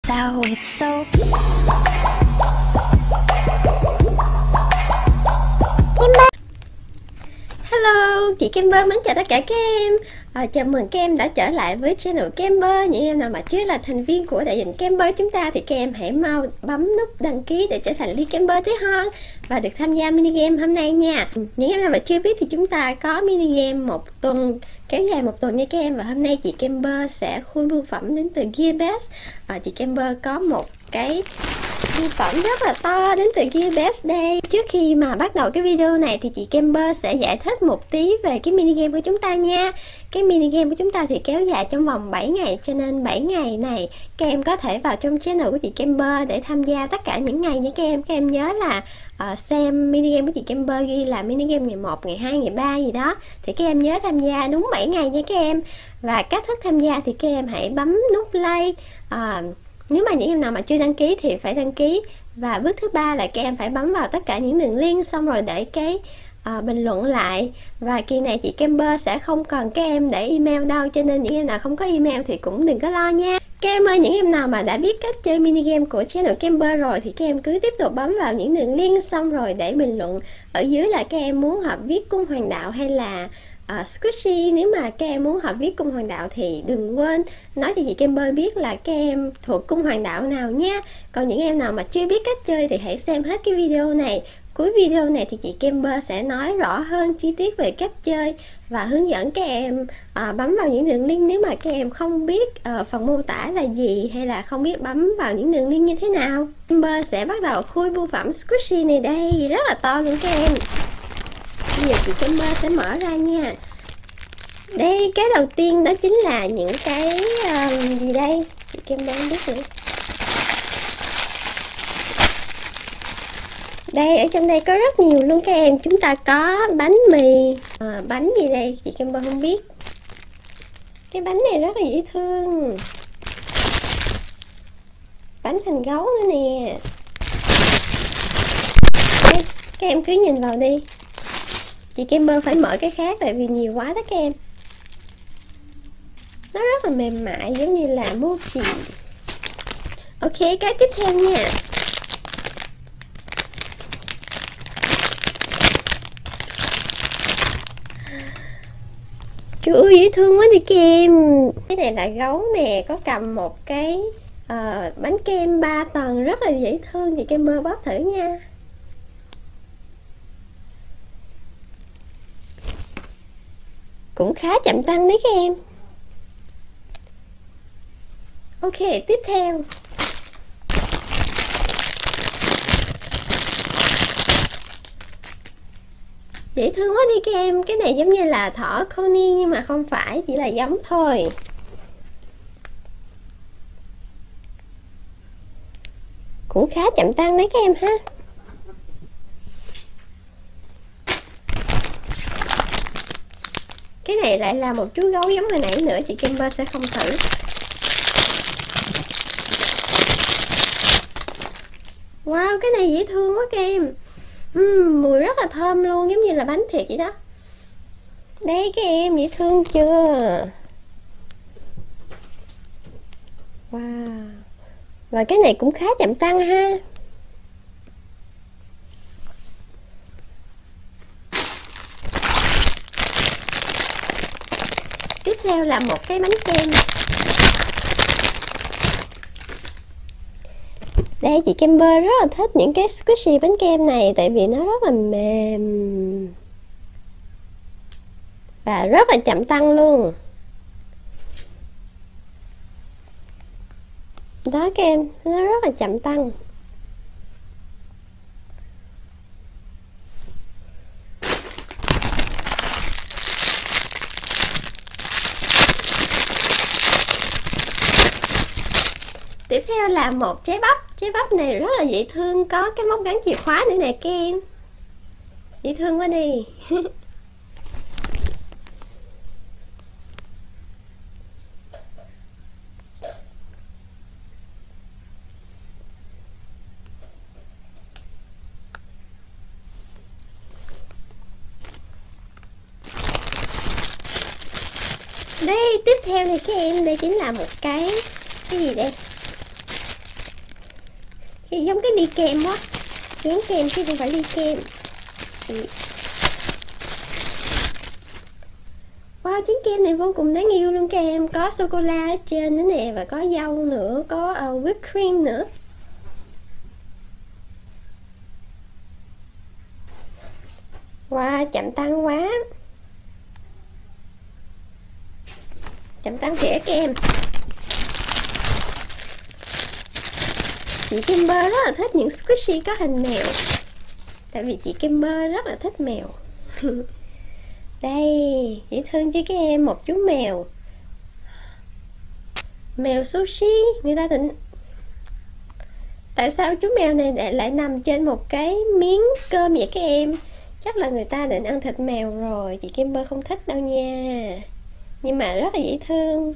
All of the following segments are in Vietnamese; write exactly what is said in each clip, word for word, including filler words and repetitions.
how it's so. Hello, chị Camber mến chào tất cả các em. à, Chào mừng các em đã trở lại với channel Camber. Những em nào mà chưa là thành viên của đại diện Camber chúng ta thì các em hãy mau bấm nút đăng ký để trở thành Ly Camber tí hon và được tham gia mini game hôm nay nha. Những em nào mà chưa biết thì chúng ta có mini game một tuần, kéo dài một tuần nha các em. Và hôm nay chị Camber sẽ khui bưu phẩm đến từ Gearbest. à, Chị Camber có một cái bưu phẩm rất là to đến từ Gearbest đây. Trước khi mà bắt đầu cái video này thì chị Camber sẽ giải thích một tí về cái mini game của chúng ta nha. Cái mini game của chúng ta thì kéo dài trong vòng bảy ngày, cho nên bảy ngày này các em có thể vào trong channel của chị Camber để tham gia tất cả những ngày nha các em. Các em nhớ là uh, xem mini game của chị Camber ghi là mini game ngày một, ngày hai, ngày ba gì đó thì các em nhớ tham gia đúng bảy ngày nha các em. Và cách thức tham gia thì các em hãy bấm nút like. uh, Nếu mà những em nào mà chưa đăng ký thì phải đăng ký. Và bước thứ ba là các em phải bấm vào tất cả những đường link, xong rồi để cái uh, bình luận lại. Và kỳ này chị Camber sẽ không cần các em để email đâu, cho nên những em nào không có email thì cũng đừng có lo nha. Các em ơi, những em nào mà đã biết cách chơi mini game của channel Camber rồi thì các em cứ tiếp tục bấm vào những đường link, xong rồi để bình luận ở dưới là các em muốn hợp viết cung hoàng đạo hay là Uh, Squishy. Nếu mà các em muốn học viết cung hoàng đạo thì đừng quên nói cho chị Camber biết là các em thuộc cung hoàng đạo nào nha. Còn những em nào mà chưa biết cách chơi thì hãy xem hết cái video này. Cuối video này thì chị Camber sẽ nói rõ hơn chi tiết về cách chơi và hướng dẫn các em uh, bấm vào những đường link nếu mà các em không biết uh, phần mô tả là gì, hay là không biết bấm vào những đường link như thế nào. Camber sẽ bắt đầu khui bưu phẩm Squishy này đây, rất là to luôn các em. Bây giờ chị Camber sẽ mở ra nha. Đây, cái đầu tiên đó chính là những cái uh, gì đây? Chị Camber không biết nữa. Đây, ở trong đây có rất nhiều luôn các em. Chúng ta có bánh mì, à, bánh gì đây? Chị Camber không biết. Cái bánh này rất là dễ thương. Bánh thành gấu nữa nè. Đây, các em cứ nhìn vào đi. Chị Camber phải mở cái khác tại vì nhiều quá đó các em. Nó rất là mềm mại giống như là mochi. Ok, cái tiếp theo nha. Trời ơi, dễ thương quá đi các em. Cái này là gấu nè, có cầm một cái uh, bánh kem ba tầng rất là dễ thương. Chị Camber bóp thử nha. Cũng khá chậm tăng đấy các em. Ok, tiếp theo. Dễ thương quá đi các em. Cái này giống như là thỏ Coney nhưng mà không phải, chỉ là giống thôi. Cũng khá chậm tăng đấy các em ha. Cái này lại là một chú gấu giống hồi nãy nữa, chị Camber sẽ không thử. Wow, cái này dễ thương quá các em. uhm, Mùi rất là thơm luôn, giống như là bánh thiệt vậy đó. Đây các em, dễ thương chưa? Wow. Và cái này cũng khá chậm tăng ha. Tiếp theo là một cái bánh kem. Đây, chị Camber rất là thích những cái squishy bánh kem này tại vì nó rất là mềm và rất là chậm tăng luôn. Đó các em, nó rất là chậm tăng. Tiếp theo là một trái bắp. Trái bắp này rất là dễ thương, có cái móc gắn chìa khóa nữa nè các em. Dễ thương quá đi. Đây, tiếp theo này các em, đây chính là một cái cái gì đây? Cái giống cái ly kem quá, dán kem chứ không phải ly kem. Ừ. Wow, chén kem này vô cùng đáng yêu luôn các em. Có sô-cô-la ở trên nữa nè, và có dâu nữa, có uh, whipped cream nữa. Wow, chậm tăng quá. Chậm tăng thiệt các em. Chị Kimber rất là thích những squishy có hình mèo. Tại vì chị Kimber rất là thích mèo. Đây, dễ thương chứ các em, một chú mèo. Mèo sushi, người ta định. Tại sao chú mèo này lại, lại nằm trên một cái miếng cơm vậy các em? Chắc là người ta định ăn thịt mèo rồi. Chị Kimber không thích đâu nha. Nhưng mà rất là dễ thương.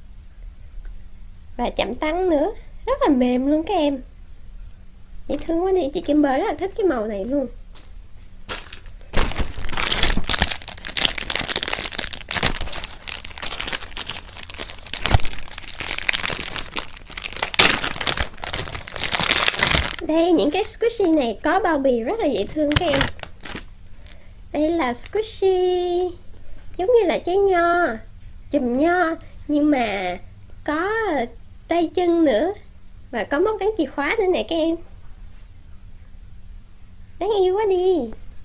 Và chậm tăng nữa. Rất là mềm luôn các em. Dễ thương quá đi. Chị Kimber rất là thích cái màu này luôn. Đây, những cái squishy này có bao bì rất là dễ thương các em. Đây là squishy giống như là trái nho, chùm nho, nhưng mà có tay chân nữa. Và có móc gắn chìa khóa nữa nè các em. Đáng yêu quá đi.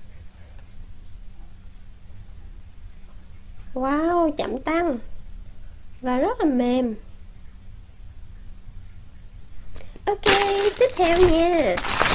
Wow, chậm tăng. Và rất là mềm. Ok, tiếp theo nha.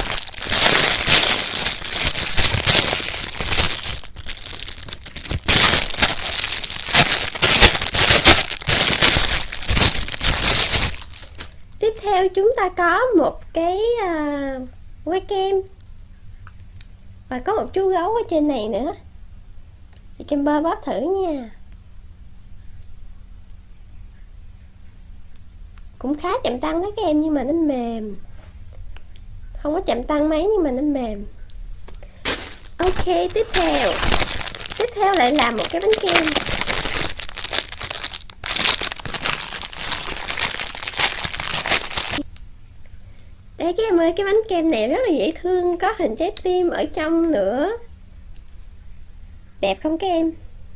Tiếp theo chúng ta có một cái uh, que kem. Và có một chú gấu ở trên này nữa. Chị Kimber bóp thử nha. Cũng khá chậm tăng đó các em, nhưng mà nó mềm. Không có chậm tăng mấy nhưng mà nó mềm. Ok, tiếp theo. Tiếp theo lại là một cái bánh kem. Đây các em ơi, cái bánh kem này rất là dễ thương, có hình trái tim ở trong nữa. Đẹp không các em?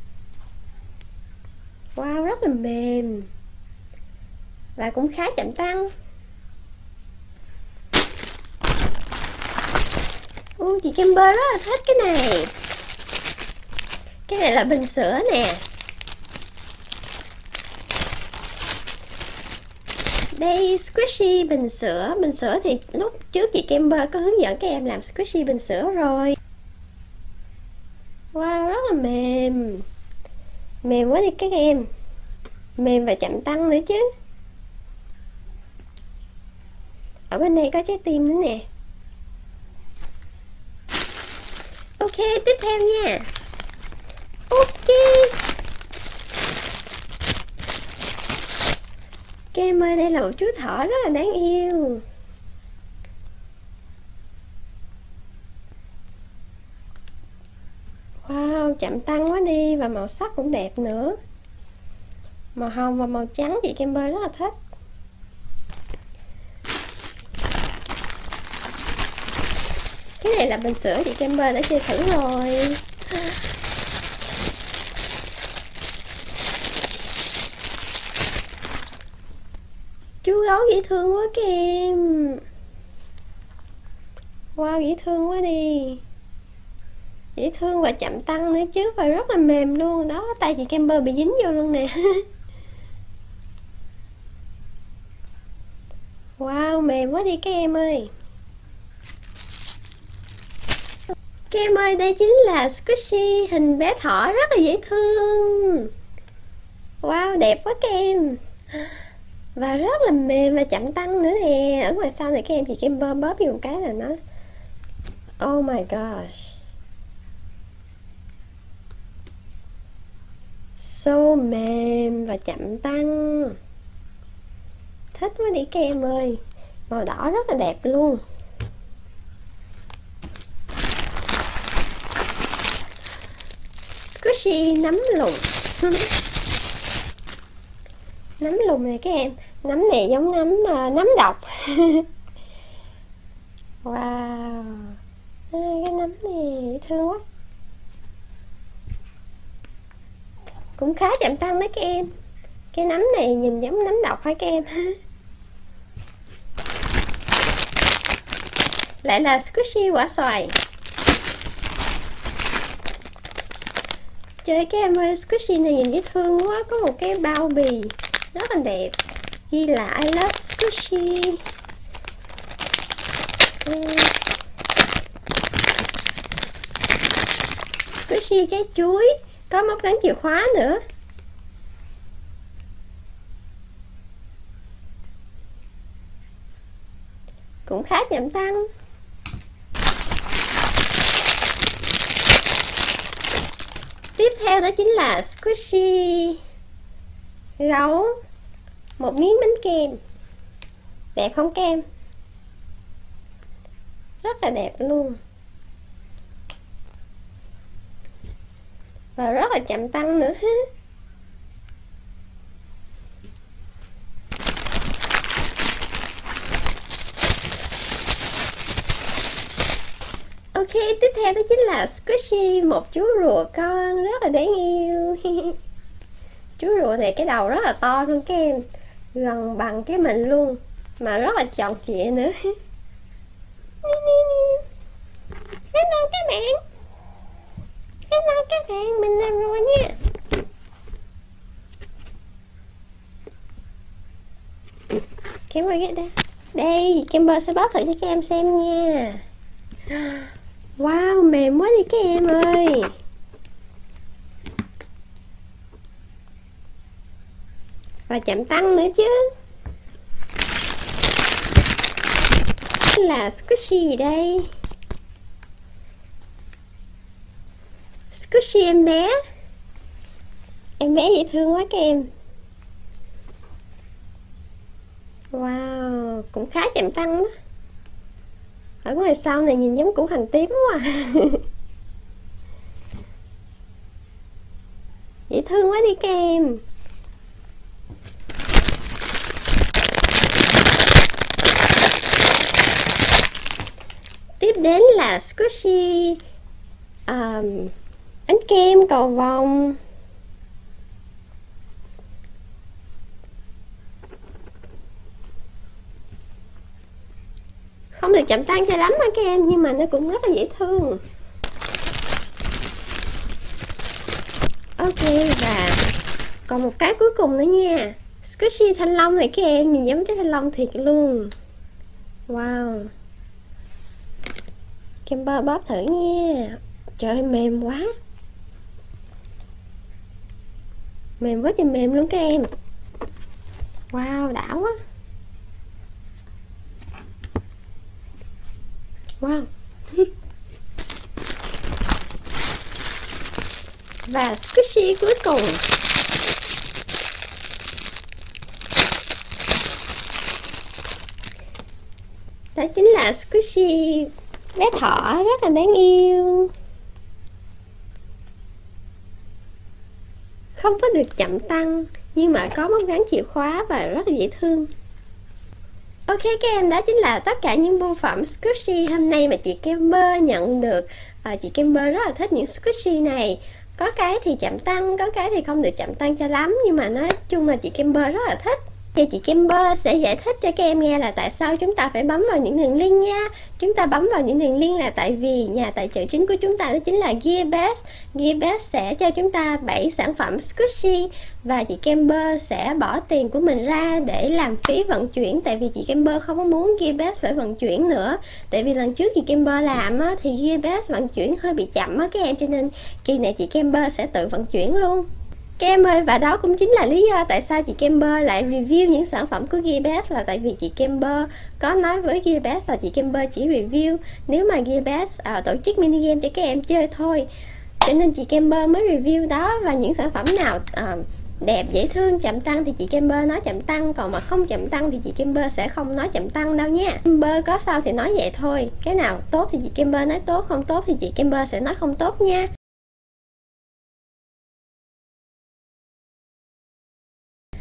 Wow, rất là mềm. Và cũng khá chậm tăng. Ui, chị Kimber rất là thích cái này. Cái này là bình sữa nè. Đây, squishy bình sữa. Bình sữa thì lúc trước chị Kimber có hướng dẫn các em làm squishy bình sữa rồi. Wow, rất là mềm. Mềm quá đi các em. Mềm và chậm tăng nữa chứ. Ở bên đây có trái tim nữa nè. Ok, tiếp theo nha. Ok. Các em ơi, đây là một chú thỏ rất là đáng yêu. Wow, chậm tăng quá đi. Và màu sắc cũng đẹp nữa. Màu hồng và màu trắng chị Kimber rất là thích. Cái này là bình sữa, chị Kimber đã chơi thử rồi. Chú gấu dễ thương quá các em. Wow, dễ thương quá đi. Dễ thương và chậm tăng nữa chứ. Và rất là mềm luôn. Đó, tay chị Kimber bị dính vô luôn nè. Wow, mềm quá đi các em ơi. Các em ơi, đây chính là squishy hình bé thỏ rất là dễ thương. Wow, đẹp quá các em. Và rất là mềm và chậm tăng nữa nè. Ở ngoài sau này các em thì Kimber bóp vô một cái là nó oh my gosh, so mềm và chậm tăng. Thích quá đi các em ơi. Màu đỏ rất là đẹp luôn. Squishy nấm lùn. Nấm lùn này các em. Nấm này giống nấm uh, nấm độc. Wow, à, cái nấm này dễ thương quá, cũng khá chậm tăng đấy các em. Cái nấm này nhìn giống nấm độc hả các em? Lại là squishy quả xoài. Trời các em ơi, squishy này nhìn dễ thương quá. Có một cái bao bì rất là đẹp, ghi là I love squishy. uhm. Squishy trái chuối, có móc gắn chìa khóa nữa. Cũng khá chậm tăng. Tiếp theo đó chính là squishy gấu, một miếng bánh kem. Đẹp không kem? Rất là đẹp luôn. Và rất là chậm tăng nữa ha. Ok, tiếp theo đó chính là squishy, một chú rùa con rất là đáng yêu. Chú rùa này cái đầu rất là to luôn các em, gần bằng cái mình luôn, mà rất là tròn trịa nữa. Hello các bạn, hello các bạn, mình làm rồi nha. Kem ơi cái đây, đây Kimber sẽ bóp thử cho các em xem nha. Wow, mềm quá đi các em ơi. Và chậm tăng nữa chứ. Là squishy gì đây? Squishy em bé. Em bé dễ thương quá các em. Wow, cũng khá chậm tăng đó. Ở ngoài sau này nhìn giống củ hành tím quá à. Dễ thương quá đi các em. Tiếp đến là squishy um, bánh kem cầu vồng. Không được chậm tăng cho lắm ha các em, nhưng mà nó cũng rất là dễ thương. Ok, và còn một cái cuối cùng nữa nha, squishy thanh long này các em, nhìn giống trái thanh long thiệt luôn. Wow, Kimber bóp thử nha. Trời ơi, mềm quá, mềm quá trời mềm luôn các em. Wow, đã quá. Wow. Và squishy cuối cùng, đó chính là squishy bé thỏ rất là đáng yêu. Không có được chậm tăng, nhưng mà có móc gắn chìa khóa và rất là dễ thương. Ok các em, đó chính là tất cả những bưu phẩm squishy hôm nay mà chị Kimber nhận được. à, Chị Kimber rất là thích những squishy này. Có cái thì chậm tăng, có cái thì không được chậm tăng cho lắm, nhưng mà nói chung là chị Kimber rất là thích. Thì chị Kimber sẽ giải thích cho các em nghe là tại sao chúng ta phải bấm vào những đường link nha. Chúng ta bấm vào những đường link là tại vì nhà tài trợ chính của chúng ta đó chính là Gearbest. Gearbest sẽ cho chúng ta bảy sản phẩm squishy, và chị Kimber sẽ bỏ tiền của mình ra để làm phí vận chuyển. Tại vì chị Kimber không có muốn Gearbest phải vận chuyển nữa. Tại vì lần trước chị Kimber làm á, thì Gearbest vận chuyển hơi bị chậm á các em, cho nên kỳ này chị Kimber sẽ tự vận chuyển luôn các em ơi. Và đó cũng chính là lý do tại sao chị Kimber lại review những sản phẩm của Gearbest, là tại vì chị Kimber có nói với Gearbest là chị Kimber chỉ review nếu mà Gearbest uh, tổ chức mini game cho các em chơi thôi, cho nên chị Kimber mới review đó. Và những sản phẩm nào uh, đẹp, dễ thương, chậm tăng thì chị Kimber nói chậm tăng, còn mà không chậm tăng thì chị Kimber sẽ không nói chậm tăng đâu nha. Kimber có sao thì nói vậy thôi, cái nào tốt thì chị Kimber nói tốt, không tốt thì chị Kimber sẽ nói không tốt nha.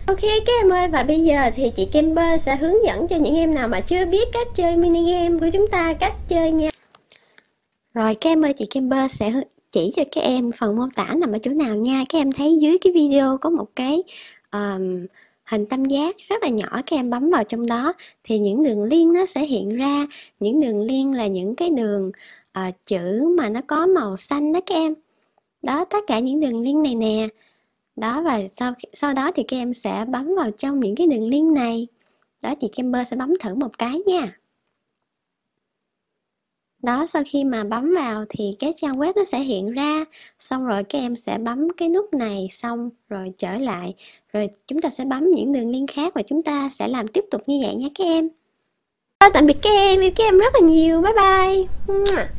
Ok các em ơi, và bây giờ thì chị Kember sẽ hướng dẫn cho những em nào mà chưa biết cách chơi mini game của chúng ta cách chơi nha. Rồi các em ơi, chị Kember sẽ chỉ cho các em phần mô tả nằm ở chỗ nào nha. Các em thấy dưới cái video có một cái um, hình tam giác rất là nhỏ, các em bấm vào trong đó thì những đường liên nó sẽ hiện ra. Những đường liên là những cái đường uh, chữ mà nó có màu xanh đó các em. Đó, tất cả những đường liên này nè. Đó, và sau sau đó thì các em sẽ bấm vào trong những cái đường link này. Đó, chị Kember sẽ bấm thử một cái nha. Đó, sau khi mà bấm vào thì cái trang web nó sẽ hiện ra. Xong rồi các em sẽ bấm cái nút này xong rồi trở lại. Rồi chúng ta sẽ bấm những đường link khác và chúng ta sẽ làm tiếp tục như vậy nha các em. Tạm biệt các em, yêu các em rất là nhiều. Bye bye.